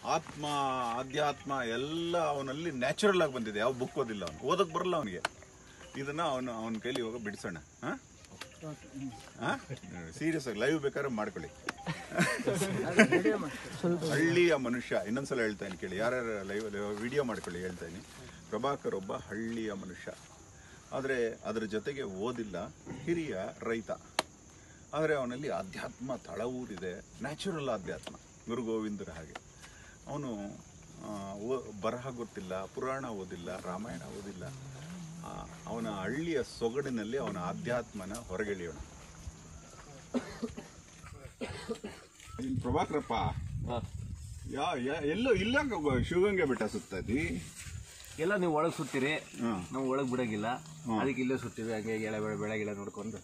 ಆತ್ಮ ಆಧ್ಯಾತ್ಮ ಎಲ್ಲ ಅವನಲ್ಲಿ ನ್ಯಾಚುರಲ್ ಆಗಿ ಬಂದಿದೆ. ಯಾವ ಬುಕ್ ಓದಿಲ್ಲ ಅವನು, ಓದಕ್ಕೆ ಬರಲ್ಲ ಅವನಿಗೆ. ಇದನ್ನ ಅವನ ಕೈಲಿ ಇವಾಗ ಬಿಡಿಸೋಣ. ಸೀರಿಯಸ್ ಆಗಿ ಲೈವ್ ಬೇಕಾದ್ರೆ ಮಾಡ್ಕೊಳ್ಳಿ. ಹಳ್ಳಿಯ ಮನುಷ್ಯ, ಇನ್ನೊಂದ್ಸಲ ಹೇಳ್ತಾನೆ ಕೇಳಿ, ಯಾರ್ಯಾರು ಲೈವ್ ವಿಡಿಯೋ ಮಾಡ್ಕೊಳ್ಳಿ. ಹೇಳ್ತಾನೆ, ಪ್ರಭಾಕರ್ ಒಬ್ಬ ಹಳ್ಳಿಯ ಮನುಷ್ಯ, ಆದರೆ ಅದರ ಜೊತೆಗೆ ಓದಿಲ್ಲ, ಹಿರಿಯ ರೈತ. ಆದರೆ ಅವನಲ್ಲಿ ಆಧ್ಯಾತ್ಮ ತಳವೂರಿದೆ, ನ್ಯಾಚುರಲ್ ಆಧ್ಯಾತ್ಮ, ಗುರು ಗೋವಿಂದರ ಹಾಗೆ. ಅವನು ಬರಹ ಗೊತ್ತಿಲ್ಲ, ಪುರಾಣ ಓದಿಲ್ಲ, ರಾಮಾಯಣ ಓದಿಲ್ಲ. ಅವನ ಹಳ್ಳಿಯ ಸೊಗಡಿನಲ್ಲಿ ಅವನ ಆಧ್ಯಾತ್ಮನ ಹೊರಗೆಳೆಯೋಣ. ಪ್ರಭಾಕರಪ್ಪ, ಎಲ್ಲೋ ಇಲ್ಲ ಶಿವಗಂಗೆ ಬೆಟ್ಟ ಸುತ್ತಾ ಇದ್ದಿ ಎಲ್ಲ ನೀವು ಒಳಗೆ ಸುತ್ತೀರಿ, ನಾವು ಒಳಗೆ ಬಿಡೋಗಿಲ್ಲ, ಅದಕ್ಕೆ ಇಲ್ಲೇ ಸುತ್ತೀವಿ. ಹಂಗೆ ಬೆಳಗಿಲ್ಲ ನೋಡ್ಕೊಂಡು.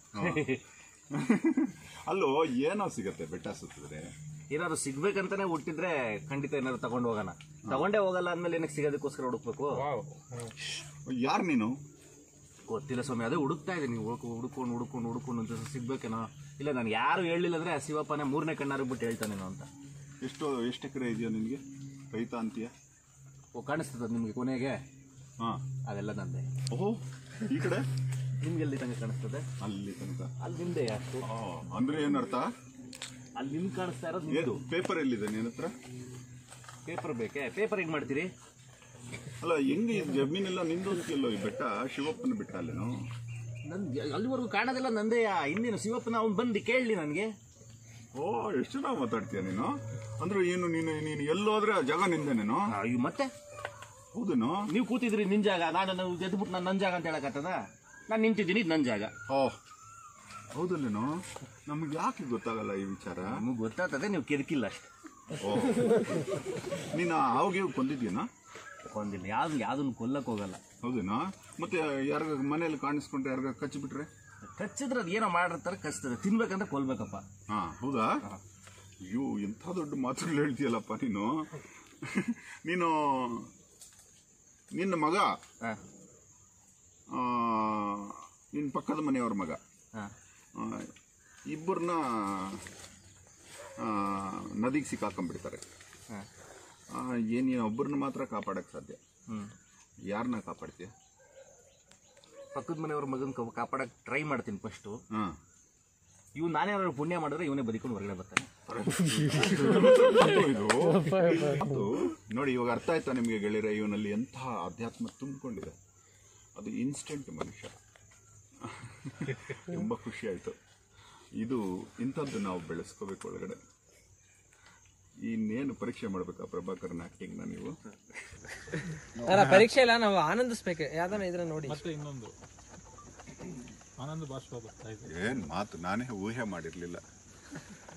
ಅಲ್ಲೋ ಏನೋ ಸಿಗತ್ತೆ ಬೆಟ್ಟ ಸುತ್ತಿದ್ರೆ? ಏನಾದ್ರು ಸಿಗ್ಬೇಕಂತಾನೆ ಹುಟ್ಟಿದ್ರೆ ಖಂಡಿತ ಏನಾದ್ರು ತಗೊಂಡು ಹೋಗೋಣ. ತಗೊಂಡೇ ಹೋಗಲ್ಲ ಅಂದ್ಮೇಲೆ ಏನಕ್ಕೆ ಸಿಗೋದಕ್ಕೋಸ್ಕರ ಹುಡುಕ್ಬೇಕು? ಯಾರು ನೀನು? ಗೊತ್ತಿಲ್ಲ ಸ್ವಾಮಿ, ಅದೇ ಹುಡುಕ್ತಾ ಇದೆ. ನೀವು ಹುಡ್ಕೊಂಡು ಅಂತ ಸಿಗ್ಬೇಕೇನೋ. ಇಲ್ಲ ನಾನು ಯಾರು ಹೇಳಿಲ್ಲ ಅಂದ್ರೆ ಶಿವಪ್ಪನೇ ಮೂರನೇ ಕಣ್ಣಾರು ಬಿಟ್ಟು ಹೇಳ್ತಾನೇನೋ ಅಂತ. ಎಷ್ಟು ಎಕರೆ ಇದೆಯಾ ನಿನಗೆ? ರೈತ ಅಂತೀಯ? ಕಾಣಿಸ್ತದ ನಿಮ್ಗೆ ಕೊನೆಗೆ? ಅದೆಲ್ಲ ನಂದೆ. ಓಹೋ, ಈ ಕಡೆ ನಿಮ್ಗೆ ಎಲ್ಲಿ ತನಕ ಕಾಣಿಸ್ತದೆ? ಅಲ್ಲಿ ತನಕ. ಅಲ್ಲಿ ನಿಮ್ದೆ ಯಾಕೆ ಅಂದ್ರೆ ಏನರ್ಥ? ಅಲ್ಲಿ ನಿಮ್ಗೆ ಕಾಣಿಸ್ತಾ ಇರೋದು. ಪೇಪರ್ ಎಲ್ಲಿದೆ ನಿನ್ನ ಹತ್ರ? ಪೇಪರ್ ಬೇಕೆ? ಪೇಪರ್ ಹೆಂಗ್ ಮಾಡ್ತೀರಿ? ಅಲ್ಲ, ಹೆಂಗೆ ಜಮೀನೆಲ್ಲ ನಿಂದು ಅಂತೀಯಲ್ಲೋ? ಈ ಬೆಟ್ಟ ಶಿವಪ್ಪನ ಬೆಟ್ಟ ಅಲ್ಲೇನು? ಅಲ್ಲಿವರೆಗೂ ಕಾಣೋದೆಲ್ಲ ನಂದೆಯಾ? ಇನ್ನೇನು ಶಿವಪ್ಪನ ಅವ್ನು ಬಂದು ಕೇಳಲಿ ನನಗೆ. ಓ, ಎಷ್ಟು ಚೆನ್ನಾಗಿ ಮಾತಾಡ್ತೀಯ ನೀನು. ಅಂದ್ರೆ ನೀನು ಎಲ್ಲೋದ್ರೆ ಆ ಜಾಗ ನಿಂದೇನೇನೋ? ಅಯ್ಯೋ, ಮತ್ತೆ ಹೌದೇನೋ? ನೀವು ಕೂತಿದ್ರಿ ನಿನ್ ಜಾಗ, ನಾನು ಎದ್ಬಿಟ್ಟು ನಾನು ನನ್ನ ಜಾಗ ಅಂತ ಹೇಳಕತ್ತದ? ನಾನು ನಿಂತಿದ್ದೀನಿ, ಇದು ನನ್ನ ಜಾಗ. ಓ, ಹೌದಲ್ಲೇನೋ? ನಮ್ಗೆ ಯಾಕೆ ಗೊತ್ತಾಗಲ್ಲ ಈ ವಿಚಾರ? ನಮಗೆ ಗೊತ್ತಾಗ್ತದೆ, ನೀವು ಕೆದಕಿಲ್ಲ ಅಷ್ಟೇ. ಓ, ನೀನು ಅವಾಗ ಕೊಂದಿದ್ದೀನಾ? ಕೊಂದಿಲ್ಲ, ಯಾವ್ದನ್ನು ಕೊಲ್ಲಕ್ ಹೋಗಲ್ಲ. ಹೌದೇನಾ? ಮತ್ತೆ ಯಾರಿಗ ಮನೇಲಿ ಕಾಣಿಸ್ಕೊಂಡ್ರೆ ಯಾರಿಗ ಕಚ್ಚಿಬಿಟ್ರೆ? ಕಚ್ಚಿದ್ರೆ ಅದು ಏನೋ ಮಾಡಿರ್ತಾರೆ, ಕಚ್ತದೆ. ತಿನ್ಬೇಕಂತ ಕೊಲ್ಬೇಕಪ್ಪ. ಹೌದಾ? ಅಯ್ಯೋ, ಎಂಥ ದೊಡ್ಡ ಮಾತುಗಳು ಹೇಳ್ತೀಯಲ್ಲಪ್ಪ ನೀನು. ನಿನ್ನ ಮಗ, ನಿನ್ನ ಪಕ್ಕದ ಮನೆಯವ್ರ ಮಗ, ಇಬ್ಬರನ್ನ ನದಿಗೆ ಸಿಕ್ಕಾಕೊಂಡ್ಬಿಡ್ತಾರೆ. ನೀನು ಒಬ್ಬರನ್ನ ಮಾತ್ರ ಕಾಪಾಡಕ್ಕೆ ಸಾಧ್ಯ. ಯಾರನ್ನ ಕಾಪಾಡ್ತೀಯ? ಪಕ್ಕದ ಮನೆಯವ್ರ ಮಗನ್ ಕಾಪಾಡಕ್ ಟ್ರೈ ಮಾಡ್ತೀನಿ ಫಸ್ಟು. ಇವ್ ನಾನೇನಾದ್ರು ಪುಣ್ಯ ಮಾಡಿದ್ರೆ ಇವನೇ ಬದುಕೊಂಡು ಹೊರಗಡೆ ಬರ್ತಾನೆ. ನೋಡಿ, ಇವಾಗ ಅರ್ಥ ಆಯ್ತಾ ನಿಮಗೆ ಗೆಳೆಯರೆ? ಇವನಲ್ಲಿ ಎಂಥ ಆಧ್ಯಾತ್ಮ ತುಂಬಿಕೊಂಡಿದೆ. ಅದು ಇನ್ಸ್ಟೆಂಟ್ ಮನುಷ್ಯ. ತುಂಬ ಖುಷಿ ಆಯ್ತು. ಇಂಥದ್ದು ನಾವು ಬೆಳೆಸ್ಕೋಬೇಕು ಒಳಗಡೆ. ಇನ್ನೇನು ಪರೀಕ್ಷೆ ಮಾಡ್ಬೇಕಾ ಪ್ರಭಾಕರ್ನ ಆಕ್ಟಿಂಗ್ನ ನೀವು? ಪರೀಕ್ಷೆ ಇಲ್ಲ, ನಾವು ಆನಂದಿಸ್ಬೇಕು. ಯಾವ್ದಾನ ಇದ್ರೆ ನೋಡಿ. ಮತ್ತೆ ಇನ್ನೊಂದು ಆನಂದ ಬಾಷ್ಪ ಬರ್ತಾ ಇದೆ. ಏನ್ ಮಾತು, ನಾನೇ ಊಹೆ ಮಾಡಿರ್ಲಿಲ್ಲ.